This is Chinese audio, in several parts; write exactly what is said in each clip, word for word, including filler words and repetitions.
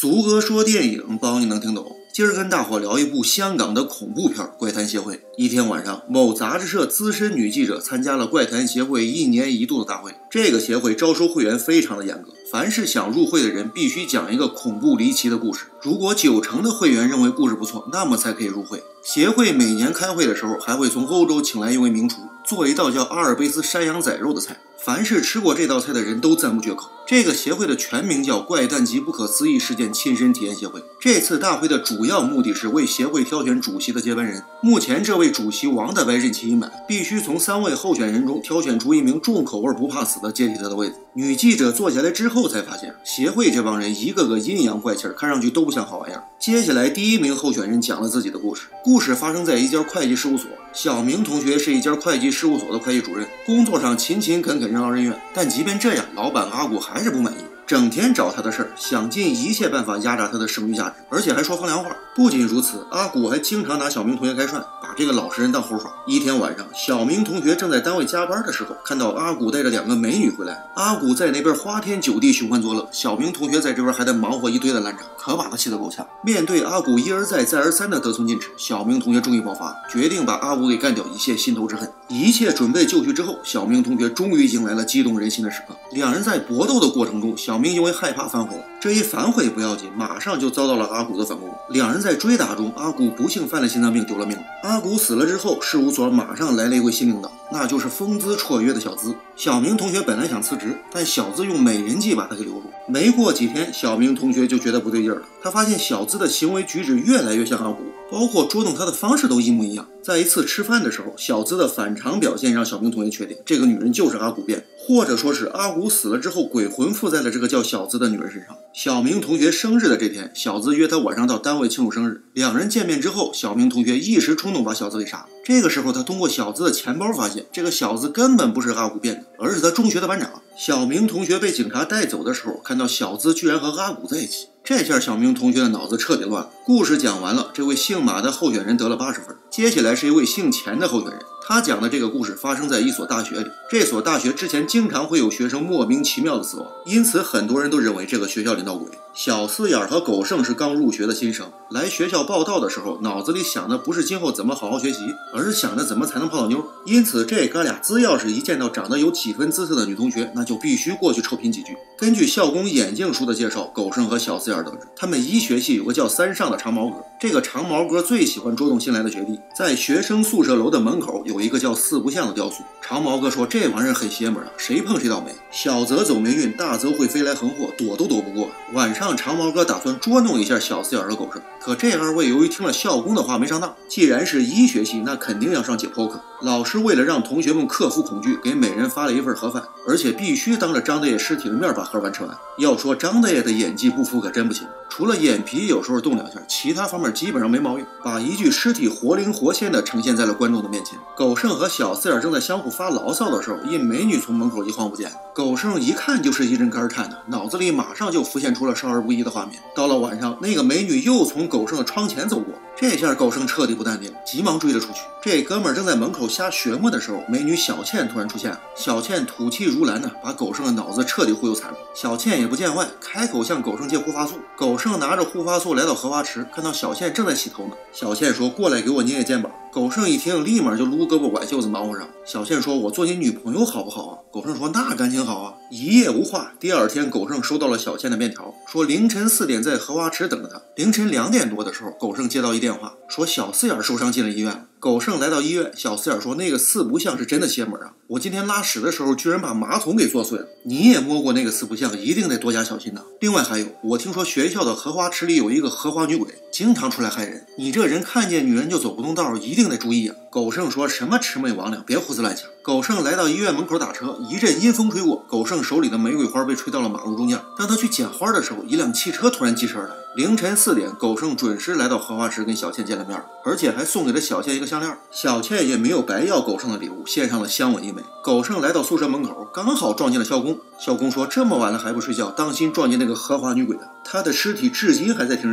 俗哥说电影，帮你能听懂。今儿跟大伙聊一部香港的恐怖片《怪谈协会》。一天晚上，某杂志社资深女记者参加了怪谈协会一年一度的大会。这个协会招收会员非常的严格，凡是想入会的人必须讲一个恐怖离奇的故事。如果九成的会员认为故事不错，那么才可以入会。协会每年开会的时候，还会从欧洲请来一位名厨，做一道叫阿尔卑斯山羊仔肉的菜。凡是吃过这道菜的人都赞不绝口。这个协会的全名叫怪诞及不可思议事件亲身体验协会。这次大会的主要目的是为协会挑选主席的接班人。目前这位主席王大白任期已满，必须从三位候选人中挑选出一名重口味不怕死的接替他的位子。女记者坐下来之后才发现，协会这帮人一个个阴阳怪气，看上去都不像好玩意儿。接下来第一名候选人讲了自己的故事。故事发生在一家会计事务所，小明同学是一家会计事务所的会计主任，工作上勤勤恳恳任劳任怨，但即便这样，老板阿古还是不满意，整天找他的事儿，想尽一切办法压榨他的剩余价值，而且还说风凉话。不仅如此，阿古还经常拿小明同学开涮，把这个老实人当猴耍。一天晚上，小明同学正在单位加班的时候，看到阿古带着两个美女回来。阿古在那边花天酒地寻欢作乐，小明同学在这边还在忙活一堆的烂账，可把他气得够呛。面对阿古一而再再而三的得寸进尺，小明同学终于爆发，决定把阿古给干掉，以泄心头之恨。一切准备就绪之后，小明同学终于迎来了激动人心的时刻。两人在搏斗的过程中，小明因为害怕反悔了，这一反悔不要紧，马上就遭到了阿古的反攻。两人在追打中，阿古不幸犯了心脏病，丢了命。阿古死了之后，事务所马上来了一位新领导，那就是风姿绰约的小资。小明同学本来想辞职，但小资用美人计把他给留住。没过几天，小明同学就觉得不对劲了，他发现小资的行为举止越来越像阿古，包括捉弄他的方式都一模一样。在一次吃饭的时候，小资的反常表现让小明同学确定这个女人就是阿古变，或者说是阿古死了之后鬼魂附在了这个叫小资的女人身上。小明同学生日的这天，小资约他晚上到单位庆祝生日。两人见面之后，小明同学一时冲动把小资给杀了。这个时候他通过小资的钱包发现，这个小资根本不是阿古变的，而是他中学的班长。小明同学被警察带走的时候，看到小资居然和阿古在一起，这下小明同学的脑子彻底乱了。故事讲完了，这位姓马的候选人得了八十分，接下来是一位姓钱的候选人。他讲的这个故事发生在一所大学里，这所大学之前经常会有学生莫名其妙的死亡，因此很多人都认为这个学校里闹鬼。小四眼和狗剩是刚入学的新生，来学校报到的时候，脑子里想的不是今后怎么好好学习，而是想着怎么才能泡到妞。因此这哥俩只要是一见到长得有几分姿色的女同学，那就必须过去臭贫几句。根据校工眼镜叔的介绍，狗剩和小四眼得知，他们医学系有个叫三上的长毛哥，这个长毛哥最喜欢捉弄新来的学弟。在学生宿舍楼的门口有一个叫四不像的雕塑，长毛哥说这玩意儿很邪门啊，谁碰谁倒霉，小则走霉运，大则会飞来横祸，躲都躲不过。晚上长毛哥打算捉弄一下小四眼和狗剩，可这二位由于听了校工的话没上当，既然是医学系，那肯定要上解剖课。老师为了让同学们克服恐惧，给每人发了一份盒饭，而且必须当着张大爷尸体的面把盒饭吃完。要说张大爷的演技不服可真不行，除了眼皮有时候动两下，其他方面基本上没毛病，把一具尸体活灵活现的呈现在了观众的面前。狗剩和小四眼正在相互发牢骚的时候，一美女从门口一晃不见，狗剩一看就是一阵肝颤的，脑子里马上就浮现出了少儿不宜的画面。到了晚上，那个美女又从狗剩的窗前走过，这下狗剩彻底不淡定，急忙追了出去。这哥们儿正在门口瞎学摸的时候，美女小倩突然出现了。小倩吐气如兰呢，把狗剩的脑子彻底忽悠残了。小倩也不见外，开口向狗剩借护发素。狗剩拿着护发素来到荷花池，看到小倩正在洗头呢。小倩说：“过来给我捏捏肩膀。”狗剩一听，立马就撸胳膊挽袖子忙活上。小倩说：“我做你女朋友好不好啊？”狗剩说：“那感情好啊。”一夜无话。第二天，狗剩收到了小倩的便条，说凌晨四点在荷花池等着他。凌晨两点多的时候，狗剩接到一电话，说小四眼受伤进了医院了。狗剩来到医院，小四眼说：“那个四不像是真的邪门啊！我今天拉屎的时候居然把马桶给坐碎了。你也摸过那个四不像，一定得多加小心呐。另外还有，我听说学校的荷花池里有一个荷花女鬼，经常出来害人。你这人看见女人就走不动道，一定得注意啊！”狗剩说：“什么魑魅魍魉，别胡思乱想。”狗剩来到医院门口打车，一阵阴风吹过，狗剩手里的玫瑰花被吹到了马路中间。当他去捡花的时候，一辆汽车突然疾驰而来。凌晨四点，狗剩准时来到荷花池跟小倩见了面，而且还送给了小倩一个项链。小倩也没有白要狗剩的礼物，献上了香吻一枚。狗剩来到宿舍门口，刚好撞见了校工。校工说：“这么晚了还不睡觉，当心撞见那个荷花女鬼的，她的尸体至今还在停尸间呢。”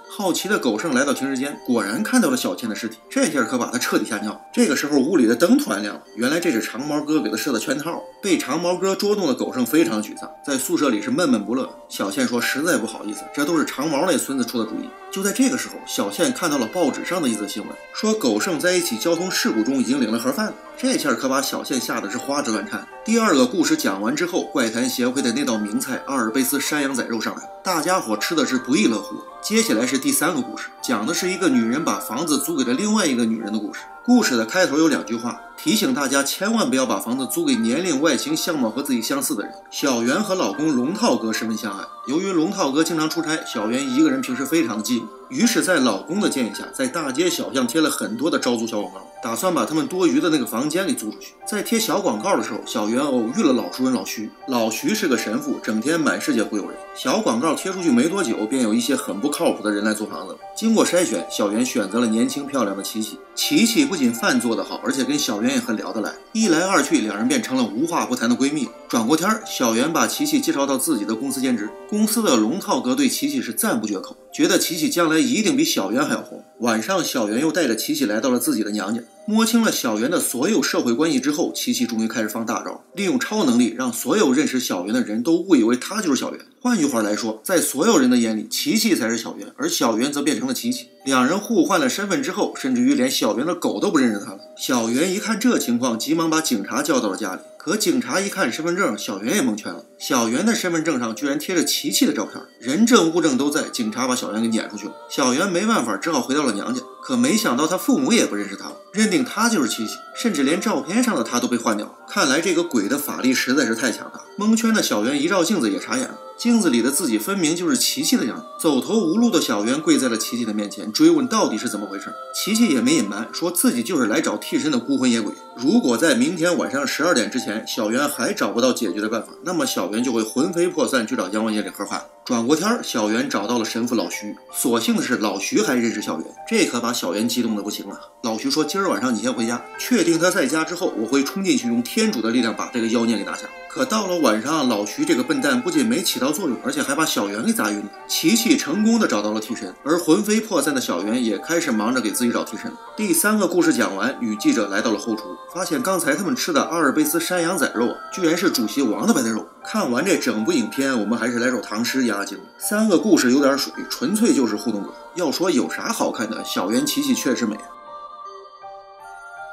好奇的狗剩来到停尸间，果然看到了小倩的尸体，这下可把他彻底吓尿。这个时候屋里的灯突然亮了，原来这是长毛哥给他设的圈套。被长毛哥捉弄的狗剩非常沮丧，在宿舍里是闷闷不乐。小倩说实在不好意思，这都是长毛那孙子出的主意。就在这个时候，小倩看到了报纸上的一则新闻，说狗剩在一起交通事故中已经领了盒饭了。这下可把小倩吓得是花枝乱颤。第二个故事讲完之后，怪谈协会的那道名菜阿尔卑斯山羊仔肉上来了，大家伙吃的是不亦乐乎。接下来是第三个故事，讲的是一个女人把房子租给了另外一个女人的故事。故事的开头有两句话，提醒大家千万不要把房子租给年龄、外形、相貌和自己相似的人。小袁和老公龙套哥十分相爱，由于龙套哥经常出差，小袁一个人平时非常的寂寞。于是，在老公的建议下，在大街小巷贴了很多的招租小广告，打算把他们多余的那个房间给租出去。在贴小广告的时候，小袁偶遇了老熟人老徐。老徐是个神父，整天满世界忽悠人。小广告贴出去没多久，便有一些很不靠谱的人来租房子了。经过筛选，小袁选择了年轻漂亮的琪琪。琪琪不仅饭做得好，而且跟小袁也很聊得来。一来二去，两人便成了无话不谈的闺蜜。转过天，小袁把琪琪介绍到自己的公司兼职。公司的龙套哥对琪琪是赞不绝口，觉得琪琪将来一定比小袁还要红。晚上，小袁又带着琪琪来到了自己的娘家。摸清了小袁的所有社会关系之后，琪琪终于开始放大招，利用超能力让所有认识小袁的人都误以为他就是小袁。换句话来说，在所有人的眼里，琪琪才是小袁，而小袁则变成了琪琪。两人互换了身份之后，甚至于连小袁的狗都不认识他了。小袁一看这情况，急忙把警察叫到了家里。可警察一看身份证，小袁也蒙圈了。小袁的身份证上居然贴着琪琪的照片，人证物证都在，警察把小袁给撵出去了。小袁没办法，只好回到了娘家。可没想到他父母也不认识他，认定他就是琪琪，甚至连照片上的他都被换掉了。看来这个鬼的法力实在是太强大。蒙圈的小袁一照镜子也傻眼了，镜子里的自己分明就是琪琪的样子。走投无路的小袁跪在了琪琪的面前，追问到底是怎么回事。琪琪也没隐瞒，说自己就是来找替身的孤魂野鬼。如果在明天晚上十二点之前，小袁还找不到解决的办法，那么小袁就会魂飞魄散去找阎王爷领盒饭。转过天，小袁找到了神父老徐，所幸的是老徐还认识小袁，这可把小袁激动的不行了。老徐说今儿晚上你先回家，确定他在家之后，我会冲进去用天主的力量把这个妖孽给拿下。可到了晚上，老徐这个笨蛋不仅没起到作用，而且还把小袁给砸晕了。琪琪成功的找到了替身，而魂飞魄散的小袁也开始忙着给自己找替身。第三个故事讲完，女记者来到了后厨，发现刚才他们吃的阿尔卑斯山羊仔肉居然是主席王的白菜肉。看完这整部影片，我们还是来首唐诗压压惊。三个故事有点水，纯粹就是互动梗。要说有啥好看的，小袁琪琪确实美。